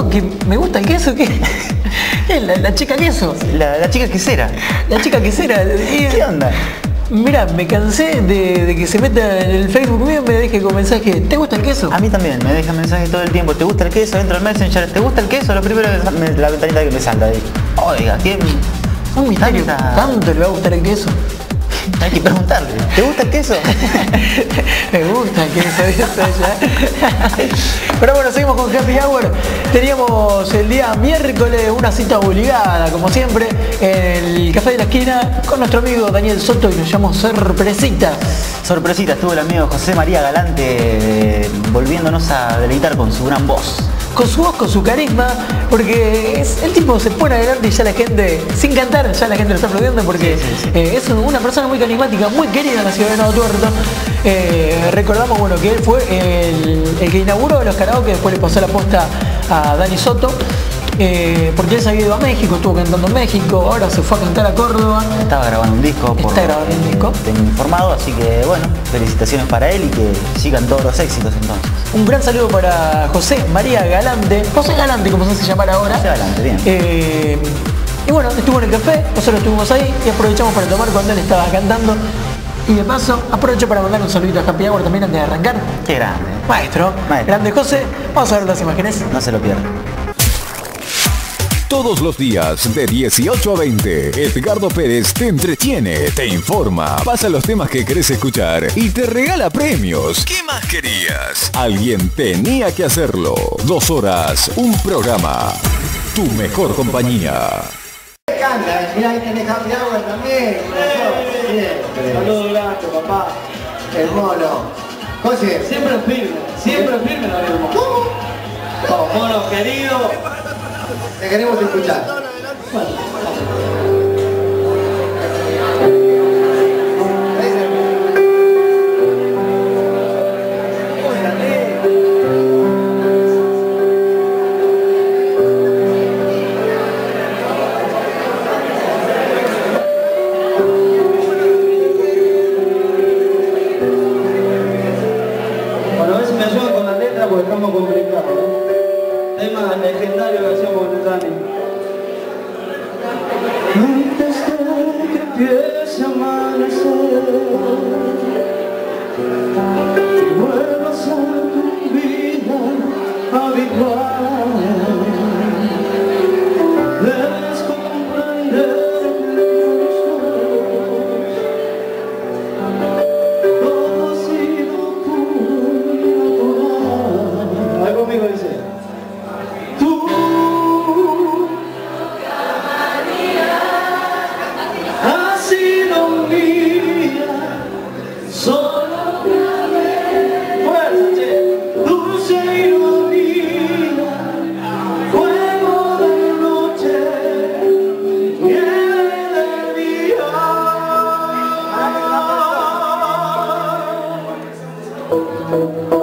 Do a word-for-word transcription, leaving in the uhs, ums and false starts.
digo que me gusta el queso, ¿qué? ¿Qué? La, la chica queso. La, la chica quesera. La chica quesera. ¿Qué onda? Mira, me cansé de, de que se meta en el Facebook mío y me deje con mensaje, ¿te gusta el queso? A mí también, me dejan mensajes todo el tiempo. ¿Te gusta el queso? Dentro del Messenger, ¿te gusta el queso? Lo primero que me, la ventanita que me salta ahí. Oiga, ¿qué? Un misterio, Tanta... ¿tanto le va a gustar el queso? Hay que preguntarle, ¿te gusta el queso? Me gusta el queso, eso ya. Pero bueno, seguimos con Happy Hour. Teníamos el día miércoles una cita obligada, como siempre, en el Café de la Esquina con nuestro amigo Daniel Soto y nos llamó Sorpresita. Sorpresita, estuvo el amigo José María Galante eh, volviéndonos a deleitar con su gran voz. Con su voz, con su carisma, porque es, el tipo se pone adelante y ya la gente, sin cantar, ya la gente lo está aplaudiendo porque sí, sí, sí. Eh, es una persona muy carismática, muy querida en la ciudad de Nuevo Tuerto. Eh, recordamos bueno, que él fue el, el que inauguró los karaoke, después le pasó la posta a Dani Soto. Eh, porque él se había ido a México, estuvo cantando en México, ahora se fue a cantar a Córdoba. Estaba grabando un disco, por Está grabando un disco. Tengo informado, así que bueno, felicitaciones para él y que sigan todos los éxitos entonces. Un gran saludo para José María Galante, José Galante como se hace llamar ahora. José Galante, bien. Eh, y bueno, estuvo en el café, nosotros estuvimos ahí y aprovechamos para tomar cuando él estaba cantando. Y de paso, aprovecho para mandar un saludito a Happy Hour también antes de arrancar. Qué grande. Maestro, Maestro. Grande José, vamos a ver las imágenes. No se lo pierdan. Todos los días de dieciocho a veinte, Edgardo Pérez te entretiene, te informa, pasa los temas que querés escuchar y te regala premios. ¿Qué más querías? Alguien tenía que hacerlo. Dos horas, un programa. Tu mejor compañía. Me encanta, mirá ahí tenés Happy Hour también. Saludos grande, papá. El mono. José. Siempre firme, siempre firme la hermano. ¿Cómo? Oh, mono querido. Te queremos escuchar. Bueno, a ver si me ayudan con la letra porque estamos complicados, ¿no? Tema legendario que hacíamos con Dani. Antes de que empiece a amanecer, vuelvas a tu vida habitual. Debes comprender que nosotros todo ha sido puro y natural. Ahí conmigo dice. Tú has sido mía solo una vez. Fuerza, che. Dulce ironía, fuego de noche, nieve de día.